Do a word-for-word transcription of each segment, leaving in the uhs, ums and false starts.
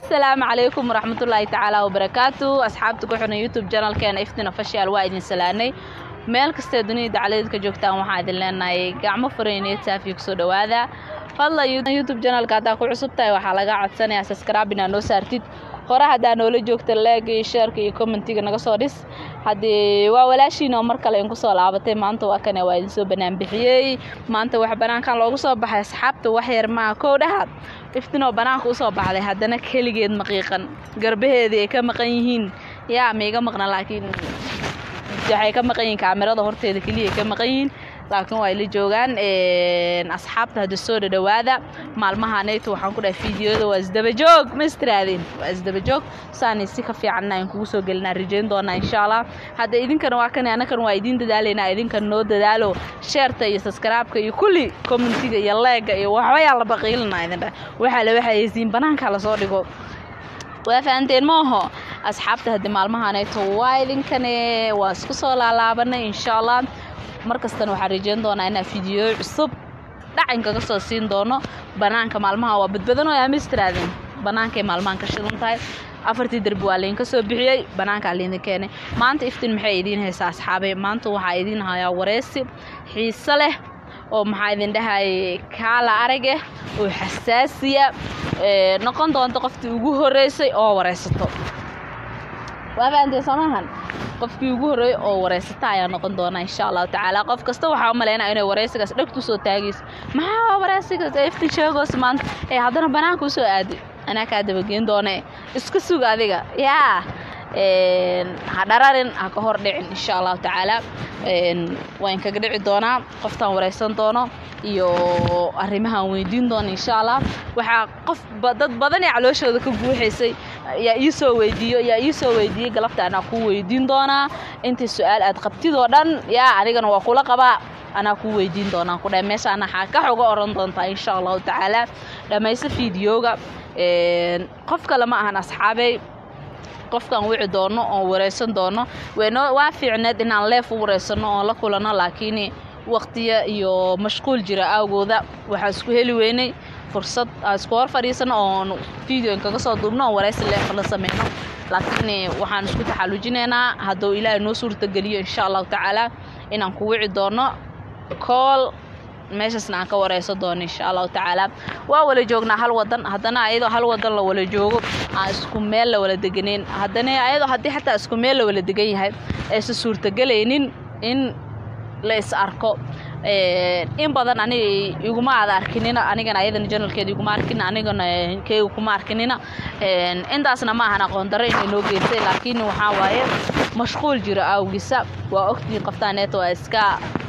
السلام عليكم ورحمة الله تعالى وبركاته. أصحابتكم حنا يوتيوب channel كان إفتنا فشيال وايد سلاني meel kasta dunida caleedka joogtaan waxaan idin leenahay gacmo fureeneed saafi ku soo dhawaada fadlan youtube channel ka taa ku cusub tahay waxa laga codsanayaa subscribe ina noo saartid hore hadaa noola joogta like iyo share iyo comment-iga naga soo dhis hadii waa walaashiina mar kale in ku soo laabatay maanta waa kana waa idin soo banaan bixiyay maanta wax banaankan loogu soo baxay asxaabta wax yar ma koodhaad iftino banaanka u soo baxday hadana kaligeed maqiiqan garbaheedii ka maqan yihiin yaa meega maqna laakiin waxay ka maqan yihiin kaamirada horteeda kaliya ka maqan yihiin laakiin way la joogan ee asxaabta hada soo dhawaada maalmahaanaytu waxaan ku dhahay fiidiyoda waa isdaba joog ma istiraadin waa isdaba joog saani si ka fiican aan kugu soo galnaa rajeen doona insha Allah hada idinkana waa kan anakan waa idin dadaaleyna idinkan noo dadaalo share-ta iyo subscribe-ka iyo kulli comment-iga iyo like iyo waxba yaa la baqiilnaa idin waxa la waxaysiin banaanka la soo dhigo وافانتين موهو أصحابته هدي مالمهاني توايدين كاني واسكسو لالابنا إن شاء الله مركزتان وحريجين دونا إنا فيديو عصب داعين كاكسو سين دونا بنانك مالمها وبدبدنو يا مسترادين بنانك مالمان كشدون تاي أفرتي دربوالين كسو بحيي بنانك علين كاني ما أنت إفتن محايدين هيسا أصحابي ما أنتو وحايدين هايا وريسي حيسا له oo maxay idin dhahay kala arage oo xasaasiya ee noqon doonto qoftii ugu horeysay oo wareysato waabaantii samahan qofkii ugu horeeyay oo wareysata ayaa noqon doona insha Allah taala qof kasta waxa u maleynaa inay wareysigaas dhagtu soo taagis maxaa wareysigaas ifti sheegos maanta ee hadana banaanka u soo aadi ana ka dabageen doona iska sug adiga yaa een hadararin ha ka hor dhicin insha Allah taala een waan ka dhici doona qoftaan wareysan doono iyo arrimahan weydiin doona insha Allah waxa qof dad badan ee calooshooda ka guuxaysay yaa ii soo weydiiyo yaa ii soo weydiiyay galabta ana ku weydiin doona inta su'aal aad qabtid oo dhan yaa anigana waa kula qaba ana ku weydiin doona ku dhaay meesha ana ka xogo oran doonta insha Allah taala dhamaysa fiidiyooga een qof kale ma ahan asxaabay qofkan wici doono oo wareysan doono weeno waa fiicneed inaan leef u wareysano oo la kulano laakiin waqtiga iyo mashquul jira awgooda waxa isku heli weynay fursad isku hor fariisano oo video kaga soo duubno wareysi leef la sameeyno laakiin waxaan isku taxalujinaynaa hadoo Ilaahay noo suurta galiyo insha Allah taala inaan ku wici doono call meeshasna aan ka wareyso doono insha Allah taala waa wala joognaa hal wadan hadana ayadoo hal wadan la wala joogo aan isku meel la wala deganeen hadana ayadoo hadii xataa isku meel la wala degan yahay ee si suurta galeynin in la is arko ee in badan ani iguma aad arkinina anigana ayadana channelkeeda iguma arkin anigana keeyo kuma arkinina ee intaasna ma ahan aqoon darro in loo geystay laakiin waxa waaye mashquul jira awgisa waa ogtii qaftaaneed waa iska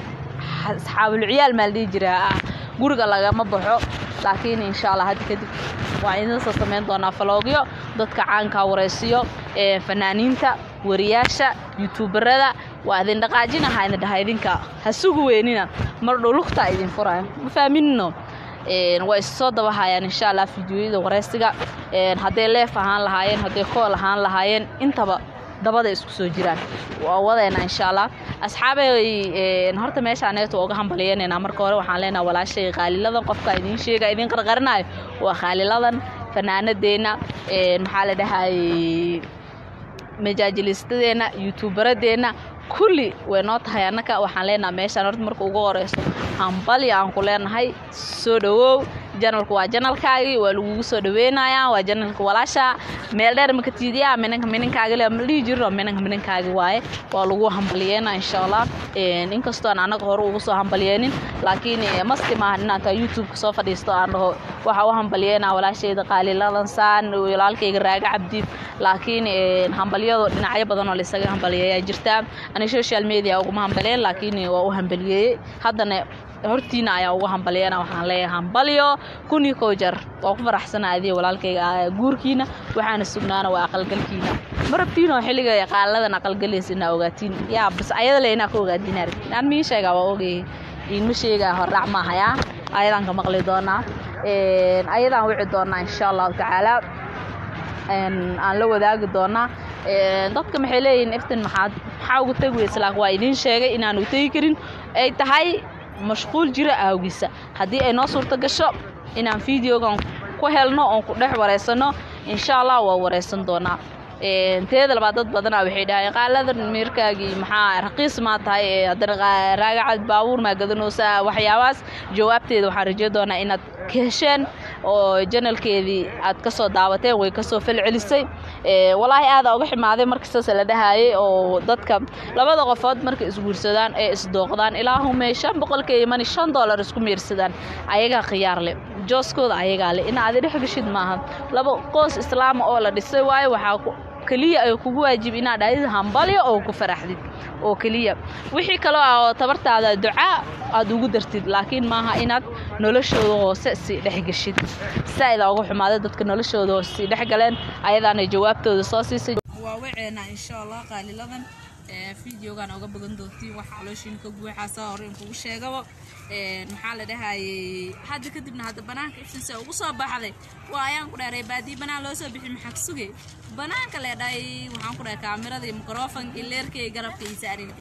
asxaabul ciyaal maaldi jira guriga laga ma baxo laakiin insha Allah hadda kadib waa idin soo sameyn doona vlogyo dadka caanka wareysiyo ee fanaaniinta wariyaasha youtuberada waa idin dhaqaajinahay in dhahaydinka ha sugu weynina mar dhulugta idin furaayo ma fahminno ee way soo dabahayaan insha Allah fiidiyoyada wareysiga ee haday leef ahaan lahaayeen haday call ahaan lahaayeen intaba dabada isku soo jiraan waa wadeena insha Allah asxaabay ee horta meesha aaneeto uga hambalyeena marka hore waxaan leenahay walaashay qaaliladan qofka idin sheega idin qarqarnaay waa qaaliladan fanaanadeena ee maxaa la dhahay majaajilistadeena youtuberadeena kulli way noo tahay anaka waxaan leenahay meesha horta marka ugu horeyso hambal aan ku leenahay soo dhawow channelku waa channelkaagi waa lagu soo dhaweenayaa waa channelka walaasha meel dheer ma ka tiidiyaa minanka minankaaga la mali jiro minanka minankaaga waaye waa lagu hambalyeena insha Allah ee inkastoo aan anaga hore ugu soo hambalyeenin laakiin masti ma ahan inaan YouTube ka soo fadhiisto aan dhaho waxa uu hambalyeena walaashayda qaaliladan saan walaalkayga raaga cabdi laakiin ee hambalyado dhinacyo badan oo la isaga hambalyeeyaa jirta ani social media ugu hambalyeen laakiin waa u hambalyeeyay haddana hortiina ayaa ugu hambalyeena waxaan leeyahay hambalyo kuni koojar oo ku faraxsanaadii walaalkayga guurkiina waxaana sugnaana waa aqalgalkiina marabtiino xilliga yaqaaladan aqalgaleysina ogaatiin yaa bas ayada leena ka ogaadin arkin aan mi sheega waa ogay in ma sheega hordhac ma haya ayadan ka maqli doona ee ayadan wici doona insha Allah taala een aan la wadaagi doona ee dadka maxay leeyihiin iftin maxaad waxa ugu tagay islaaq waa idin sheegay inaan u tagi karin ay tahay mashquul jira awgisa hadii ay noo suurta gasho inaan fiidiyogan ku helno oo ku dhex wareysano insha Allah waa wareysan doonaa teeda labaad dad badan waxay dhahay qaalada meerkaagii maxaa raqiis ma tahay hadana raagacad baabuur ma gadanoosa waxyaabaas jawaabteeda waxaan rajeeyo doonaa inaad ka hesheen oo channelkeedii aad ka soo daawateen way ka soo falcelisay ee wallahi aad uga ximaaday markasta la dhahaayay oo dadka labada qofood markay isguursadaan ee isdooqdaan ilaahu meeshan boqolkiiba man shan dollar isku meersadaan ayaga khiyaar leh jooskooda ayaga leh in aad dhex gashid maaha laba qoys islaam oo la dhisay waayo waxa kaliya ay kugu waajib inaad aad hambaliyo oo ku faraxdid oo kaliya wixii kale oo tabartaada ducaa aad ugu dartid laakiin maaha inaad noloshooda hoose si dhex gashid saayda ugu xumaada dadka noloshooda hoose si dhex galeen ayadana jawaabtooda soo siisay waa weceena insha Allah qaaliladan ee fiidiyogan uga bagan doontii waxa calooshin ka guuxaasa hore in kugu sheegabo ee maxaa la dhahaayay hadda kadibna hadda banaanka iftiinsa ugu soo baxday waa ayaan ku dheeray baadi banaan loo soo bixin maxaa ku sugay banaanka leedahay waxaan ku dhahay kaamirada iyo mikrofoonka leerkay garabka iyo saarin